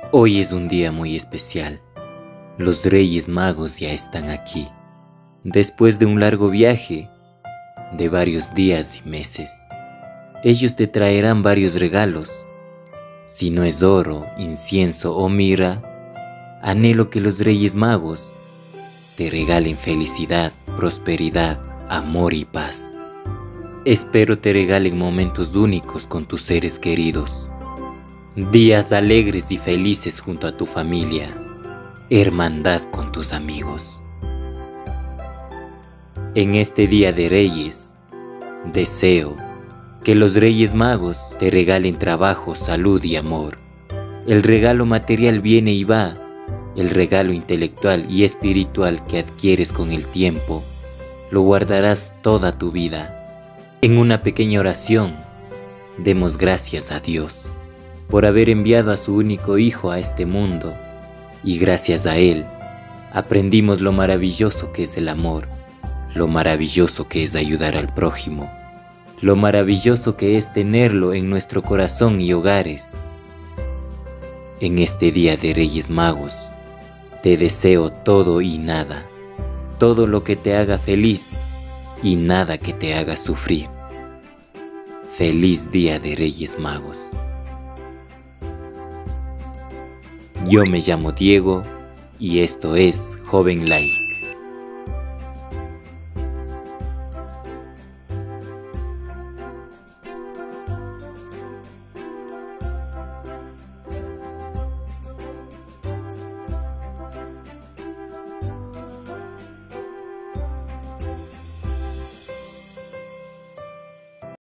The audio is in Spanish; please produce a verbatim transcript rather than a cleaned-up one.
Hoy es un día muy especial. Los Reyes Magos ya están aquí, después de un largo viaje de varios días y meses. Ellos te traerán varios regalos. Si no es oro, incienso o mirra, anhelo que los Reyes Magos te regalen felicidad, prosperidad, amor y paz. Espero te regalen momentos únicos con tus seres queridos, días alegres y felices junto a tu familia, hermandad con tus amigos. En este día de Reyes, deseo que los Reyes Magos te regalen trabajo, salud y amor. El regalo material viene y va, el regalo intelectual y espiritual que adquieres con el tiempo, lo guardarás toda tu vida. En una pequeña oración, demos gracias a Dios por haber enviado a su único Hijo a este mundo, y gracias a Él aprendimos lo maravilloso que es el amor, lo maravilloso que es ayudar al prójimo, lo maravilloso que es tenerlo en nuestro corazón y hogares. En este día de Reyes Magos, te deseo todo y nada, todo lo que te haga feliz y nada que te haga sufrir. Feliz día de Reyes Magos. Yo me llamo Diego y esto es Joven Lai.